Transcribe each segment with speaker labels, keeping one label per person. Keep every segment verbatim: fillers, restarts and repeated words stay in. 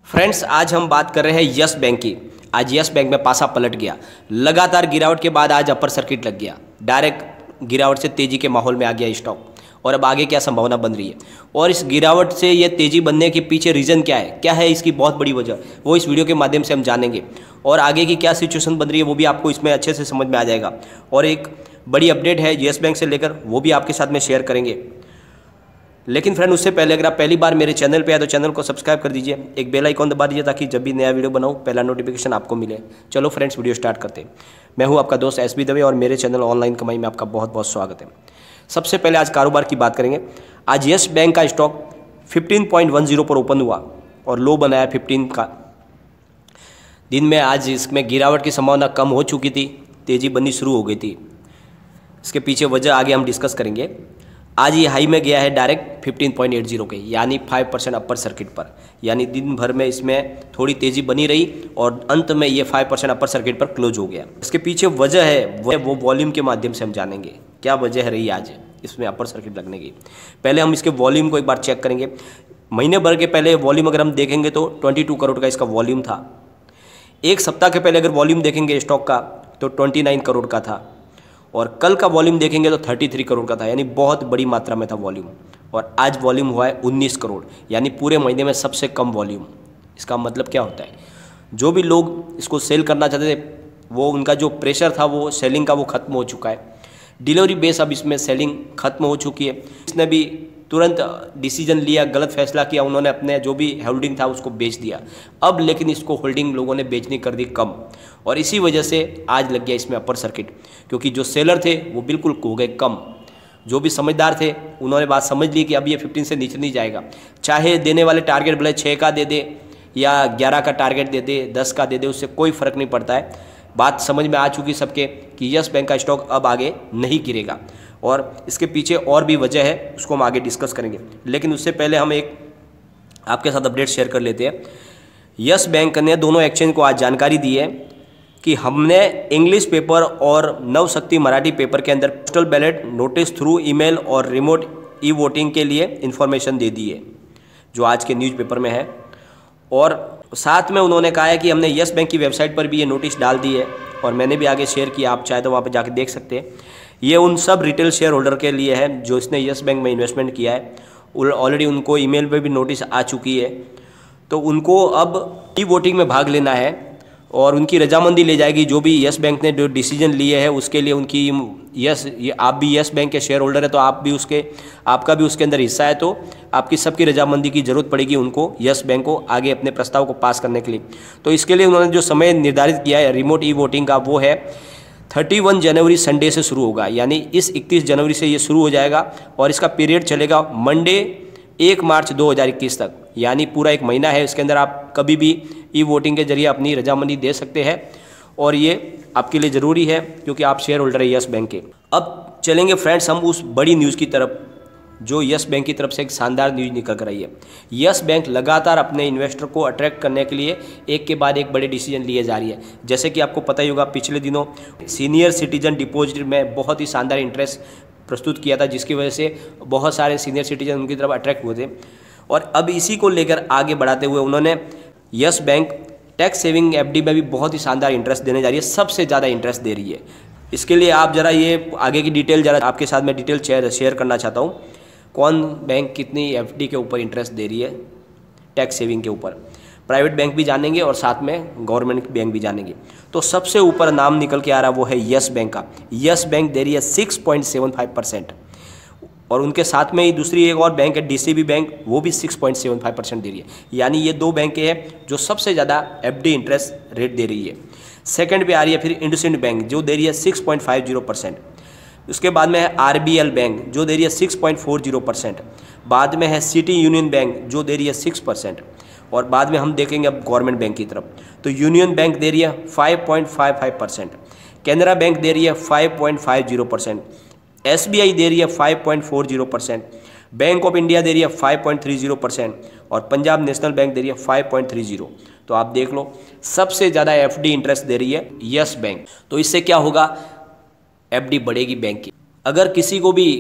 Speaker 1: Friends, आज हम बात कर रहे हैं यस बैंक की। आज यस बैंक में पासा पलट गया। लगातार गिरावट के बाद आज अपर सर्किट लग गया। डायरेक्ट गिरावट से तेजी के माहौल में आ गया स्टॉक। और अब आगे क्या संभावना बन रही है और इस गिरावट से ये तेजी बनने के पीछे रीज़न क्या है, क्या है इसकी बहुत बड़ी वजह, वो इस वीडियो के माध्यम से हम जानेंगे। और आगे की क्या सिचुएशन बन रही है वो भी आपको इसमें अच्छे से समझ में आ जाएगा। और एक बड़ी अपडेट है यस बैंक से लेकर, वो भी आपके साथ में शेयर करेंगे। लेकिन फ्रेंड, उससे पहले अगर आप पहली बार मेरे चैनल पे आए तो चैनल को सब्सक्राइब कर दीजिए, एक बेल आइकॉन दबा दीजिए ताकि जब भी नया वीडियो बनाऊं पहला नोटिफिकेशन आपको मिले। चलो फ्रेंड्स, वीडियो स्टार्ट करते हैं। मैं हूं आपका दोस्त एस बी दवे और मेरे चैनल ऑनलाइन कमाई में आपका बहुत बहुत स्वागत है। सबसे पहले आज कारोबार की बात करेंगे। आज यस बैंक का स्टॉक पंद्रह पॉइंट दस पर ओपन हुआ और लो बनाया पंद्रह का। दिन में आज इसमें गिरावट की संभावना कम हो चुकी थी, तेज़ी बननी शुरू हो गई थी। इसके पीछे वजह आगे हम डिस्कस करेंगे। आज ये हाई में गया है डायरेक्ट पंद्रह पॉइंट अस्सी के, यानी पाँच परसेंट अपर सर्किट पर। यानी दिन भर में इसमें थोड़ी तेज़ी बनी रही और अंत में ये पाँच परसेंट अपर सर्किट पर क्लोज हो गया। इसके पीछे वजह है वो वो वॉल्यूम के माध्यम से हम जानेंगे क्या वजह है रही आज इसमें अपर सर्किट लगने की। पहले हम इसके वॉल्यूम को एक बार चेक करेंगे। महीने भर के पहले वॉल्यूम अगर हम देखेंगे तो बाईस करोड़ का इसका वॉल्यूम था। एक सप्ताह के पहले अगर वॉल्यूम देखेंगे स्टॉक का तो उनतीस करोड़ का था। और कल का वॉल्यूम देखेंगे तो तैंतीस करोड़ का था, यानी बहुत बड़ी मात्रा में था वॉल्यूम। और आज वॉल्यूम हुआ है उन्नीस करोड़, यानी पूरे महीने में सबसे कम वॉल्यूम। इसका मतलब क्या होता है, जो भी लोग इसको सेल करना चाहते थे वो उनका जो प्रेशर था वो सेलिंग का वो खत्म हो चुका है। डिलीवरी बेस अब इसमें सेलिंग खत्म हो चुकी है। इसने भी तुरंत डिसीजन लिया, गलत फैसला किया, उन्होंने अपने जो भी होल्डिंग था उसको बेच दिया। अब लेकिन इसको होल्डिंग लोगों ने बेचनी कर दी कम और इसी वजह से आज लग गया इसमें अपर सर्किट, क्योंकि जो सेलर थे वो बिल्कुल हो गए कम। जो भी समझदार थे उन्होंने बात समझ ली कि अब ये पंद्रह से नीचे नहीं जाएगा। चाहे देने वाले टारगेट भले छः का दे दे या ग्यारह का टारगेट दे दे, दस का दे दे, उससे कोई फ़र्क नहीं पड़ता है। बात समझ में आ चुकी सबके कि यस बैंक का स्टॉक अब आगे नहीं गिरेगा और इसके पीछे और भी वजह है, उसको हम आगे डिस्कस करेंगे। लेकिन उससे पहले हम एक आपके साथ अपडेट शेयर कर लेते हैं। यस बैंक ने दोनों एक्सचेंज को आज जानकारी दी है कि हमने इंग्लिश पेपर और नवशक्ति मराठी पेपर के अंदर postal ballot notice through email और रिमोट ई वोटिंग के लिए इन्फॉर्मेशन दे दी है, जो आज के न्यूज़पेपर में है। और साथ में उन्होंने कहा है कि हमने यस बैंक की वेबसाइट पर भी ये नोटिस डाल दी है और मैंने भी आगे शेयर किया, आप चाहे तो वहाँ पर जाके देख सकते हैं। ये उन सब रिटेल शेयर होल्डर के लिए है जो इसने यस बैंक में इन्वेस्टमेंट किया है। ऑलरेडी उनको ईमेल पे भी नोटिस आ चुकी है, तो उनको अब ई वोटिंग में भाग लेना है और उनकी रजामंदी ले जाएगी। जो भी यस बैंक ने जो डिसीजन लिए है उसके लिए उनकी यस ये आप भी यस बैंक के शेयर होल्डर है तो आप भी उसके आपका भी उसके अंदर हिस्सा है, तो आपकी सबकी रजामंदी की ज़रूरत पड़ेगी उनको यस बैंक को आगे अपने प्रस्ताव को पास करने के लिए। तो इसके लिए उन्होंने जो समय निर्धारित किया है रिमोट ई वोटिंग का, वो है इकतीस जनवरी संडे से शुरू होगा। यानी इस इकतीस जनवरी से ये शुरू हो जाएगा और इसका पीरियड चलेगा मंडे एक मार्च दो हज़ार इक्कीस तक, यानी पूरा एक महीना है। इसके अंदर आप कभी भी ई वोटिंग के जरिए अपनी रजामंदी दे सकते हैं और ये आपके लिए ज़रूरी है क्योंकि आप शेयर होल्डर है यस बैंक के। अब चलेंगे फ्रेंड्स हम उस बड़ी न्यूज़ की तरफ जो यस बैंक की तरफ से एक शानदार न्यूज़ निकल कर रही है। यस बैंक लगातार अपने इन्वेस्टर को अट्रैक्ट करने के लिए एक के बाद एक बड़े डिसीजन लिए जा रही है। जैसे कि आपको पता ही होगा, पिछले दिनों सीनियर सिटीजन डिपॉजिट में बहुत ही शानदार इंटरेस्ट प्रस्तुत किया था, जिसकी वजह से बहुत सारे सीनियर सिटीजन उनकी तरफ अट्रैक्ट हुए थे। और अब इसी को लेकर आगे बढ़ाते हुए उन्होंने Yes Bank tax saving FD में भी बहुत ही शानदार इंटरेस्ट देने जा रही है, सबसे ज़्यादा इंटरेस्ट दे रही है। इसके लिए आप ज़रा ये आगे की डिटेल ज़रा आपके साथ में डिटेल शेयर शेयर करना चाहता हूँ। कौन बैंक कितनी एफडी के ऊपर इंटरेस्ट दे रही है टैक्स सेविंग के ऊपर, प्राइवेट बैंक भी जानेंगे और साथ में गवर्नमेंट बैंक भी जानेंगे। तो सबसे ऊपर नाम निकल के आ रहा वो है यस बैंक का। यस बैंक दे रही है six point seven five percent और उनके साथ में ही दूसरी एक और बैंक है डीसीबी बैंक, वो भी six point seven five percent दे रही है। यानी ये दो बैंकें हैं जो सबसे ज़्यादा एफडी इंटरेस्ट रेट दे रही है। सेकंड पे आ रही है फिर इंडसइंड बैंक जो दे रही है six point five zero percent. उसके बाद में है आरबीएल बैंक जो दे रही है six point four zero percent. बाद में है सिटी यूनियन बैंक जो दे रही है सिक्स परसेंट। और बाद में हम देखेंगे अब गवर्नमेंट बैंक की तरफ, तो यूनियन बैंक दे रही है five point five five percent, Canara bank दे रही है five point five zero percent, SBI दे रही है five point four zero percent, Bank of India दे रही है five point three zero percent और पंजाब नेशनल बैंक दे रही है फाइव पॉइंट थ्री जीरो। तो आप देख लो सबसे ज़्यादा एफडी इंटरेस्ट दे रही है यस बैंक। तो इससे क्या होगा, एफडी बढ़ेगी बैंक की। अगर किसी को भी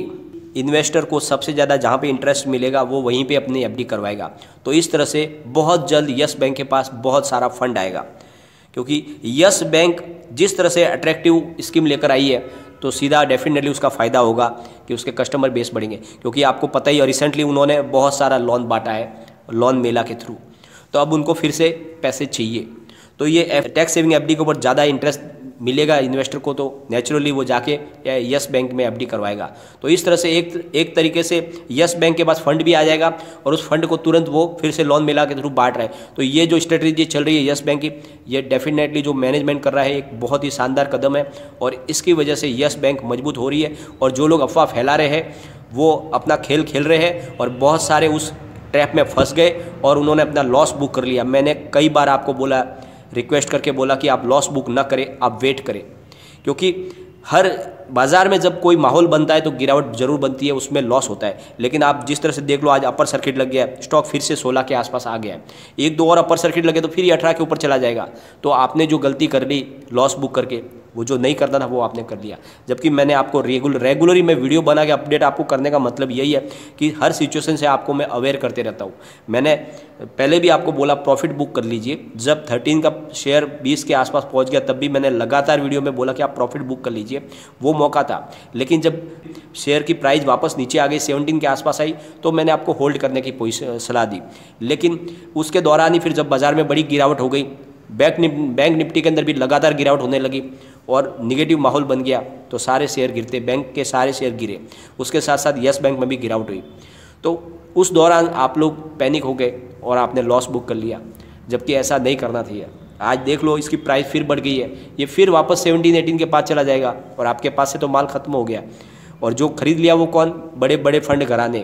Speaker 1: इन्वेस्टर को सबसे ज़्यादा जहाँ पे इंटरेस्ट मिलेगा वो वहीं पे अपनी एफडी करवाएगा। तो इस तरह से बहुत जल्द यस बैंक के पास बहुत सारा फंड आएगा, क्योंकि यस बैंक जिस तरह से अट्रैक्टिव स्कीम लेकर आई है तो सीधा डेफिनेटली उसका फ़ायदा होगा कि उसके कस्टमर बेस बढ़ेंगे। क्योंकि आपको पता ही, और रिसेंटली उन्होंने बहुत सारा लोन बांटा है लोन मेला के थ्रू, तो अब उनको फिर से पैसे चाहिए। तो ये टैक्स सेविंग एफडी के ऊपर ज़्यादा इंटरेस्ट मिलेगा इन्वेस्टर को, तो नेचुरली वो जाके यस बैंक में एफडी करवाएगा। तो इस तरह से एक एक तरीके से यस बैंक के पास फंड भी आ जाएगा और उस फंड को तुरंत वो फिर से लोन मिला के थ्रू बांट रहा है। तो ये जो स्ट्रेटजी चल रही है यस बैंक की, ये डेफिनेटली जो मैनेजमेंट कर रहा है एक बहुत ही शानदार कदम है, और इसकी वजह से यस बैंक मजबूत हो रही है। और जो लोग अफवाह फैला रहे हैं वो अपना खेल खेल रहे हैं और बहुत सारे उस ट्रैप में फंस गए और उन्होंने अपना लॉस बुक कर लिया। मैंने कई बार आपको बोला, रिक्वेस्ट करके बोला कि आप लॉस बुक ना करें, आप वेट करें, क्योंकि हर बाज़ार में जब कोई माहौल बनता है तो गिरावट जरूर बनती है, उसमें लॉस होता है। लेकिन आप जिस तरह से देख लो, आज अपर सर्किट लग गया है, स्टॉक फिर से सोलह के आसपास आ गया है, एक दो और अपर सर्किट लगे तो फिर ये अठारह के ऊपर चला जाएगा। तो आपने जो गलती कर ली लॉस बुक करके, वो जो नहीं करना था वो आपने कर लिया। जबकि मैंने आपको रेगुलर रेगुलरी मैं वीडियो बना के अपडेट आपको करने का मतलब यही है कि हर सिचुएशन से आपको मैं अवेयर करते रहता हूँ। मैंने पहले भी आपको बोला प्रॉफिट बुक कर लीजिए, जब थर्टीन का शेयर बीस के आसपास पहुँच गया तब भी मैंने लगातार वीडियो में बोला कि आप प्रॉफिट बुक कर लीजिए, वो मौका था। लेकिन जब शेयर की प्राइस वापस नीचे आ गई, सेवनटीन के आसपास आई, तो मैंने आपको होल्ड करने की सलाह दी। लेकिन उसके दौरान ही फिर जब बाजार में बड़ी गिरावट हो गई, बैंक निप, बैंक निफ्टी के अंदर भी लगातार गिरावट होने लगी और निगेटिव माहौल बन गया, तो सारे शेयर गिरते, बैंक के सारे शेयर गिरे। उसके साथ साथ यस बैंक में भी गिरावट हुई। तो उस दौरान आप लोग पैनिक हो गए और आपने लॉस बुक कर लिया, जबकि ऐसा नहीं करना चाहिए। आज देख लो इसकी प्राइस फिर बढ़ गई है, ये फिर वापस सेवनटीन एटीन के पास चला जाएगा और आपके पास से तो माल खत्म हो गया। और जो खरीद लिया वो कौन? बड़े बड़े फंड घराने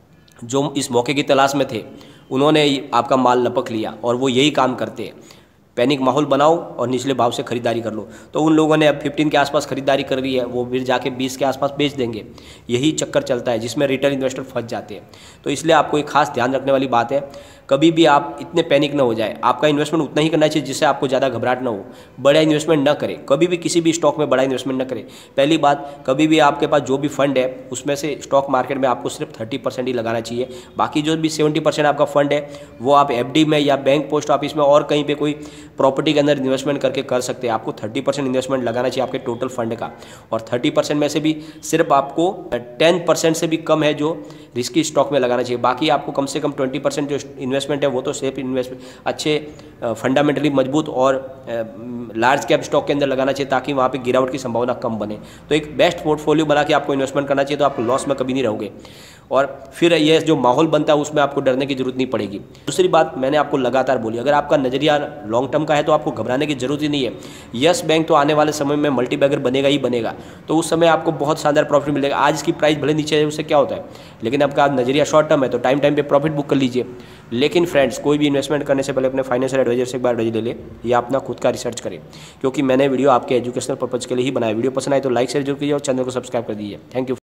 Speaker 1: जो इस मौके की तलाश में थे, उन्होंने आपका माल लपक लिया और वो यही काम करते हैं। पैनिक माहौल बनाओ और निचले भाव से खरीदारी कर लो। तो उन लोगों ने अब पंद्रह के आसपास खरीदारी कर रही है, वो फिर जाके बीस के आसपास बेच देंगे। यही चक्कर चलता है जिसमें रिटेल इन्वेस्टर फंस जाते हैं। तो इसलिए आपको एक खास ध्यान रखने वाली बात है, कभी भी आप इतने पैनिक ना हो जाए। आपका इन्वेस्टमेंट उतना ही करना चाहिए जिससे आपको ज़्यादा घबराहट ना हो। बड़ा इन्वेस्टमेंट ना करें, कभी भी किसी भी स्टॉक में बड़ा इन्वेस्टमेंट ना करें। पहली बात, कभी भी आपके पास जो भी फंड है उसमें से स्टॉक मार्केट में आपको सिर्फ थर्टी परसेंट ही लगाना चाहिए। बाकी जो भी सेवेंटी परसेंट आपका फंड है वो आप एफ डी में या बैंक पोस्ट ऑफिस में और कहीं पर कोई प्रॉपर्टी के अंदर इन्वेस्टमेंट करके कर सकते हैं। आपको थर्टी परसेंट इन्वेस्टमेंट लगाना चाहिए आपके टोटल फंड का, और थर्टी परसेंट में से भी सिर्फ आपको टेन परसेंट से भी कम है जो रिस्की स्टॉक में लगाना चाहिए। बाकी आपको कम से कम ट्वेंटी परसेंट जो इन्वेस्टमेंट है वो तो सेफ इन्वेस्टमेंट, अच्छे फंडामेंटली मजबूत और लार्ज कैप स्टॉक के अंदर लगाना चाहिए, ताकि वहाँ पे गिरावट की संभावना कम बने। तो एक बेस्ट पोर्टफोलियो बना के आपको इन्वेस्टमेंट करना चाहिए, तो आपको लॉस में कभी नहीं रहोगे। और फिर ये जो माहौल बनता है उसमें आपको डरने की जरूरत नहीं पड़ेगी। दूसरी बात मैंने आपको लगातार बोली, अगर आपका नज़रिया लॉन्ग टर्म का है तो आपको घबराने की जरूरत ही नहीं है। यस बैंक तो आने वाले समय में मल्टी बैगर बनेगा ही बनेगा, तो उस समय आपको बहुत शानदार प्रॉफिट मिलेगा। आज इसकी प्राइस भले नीचे है, उससे क्या होता है, लेकिन आपका नज़रिया शॉर्ट टर्म है तो टाइम टाइम पे प्रॉफिट बुक कर लीजिए। लेकिन फ्रेंड्स, कोई भी इन्वेस्टमेंट करने से पहले अपने फाइनेंशियल एडवाइजर से एक बार एडवाइस ले ले या अपना खुद का रिसर्च करें, क्योंकि मैंने वीडियो आपके एजुकेशनल पर्पज़ के लिए ही बनाया। वीडियो पसंद आए तो लाइक शेयर जरूर कीजिए और चैनल को सब्सक्राइब कर दीजिए। Thank you.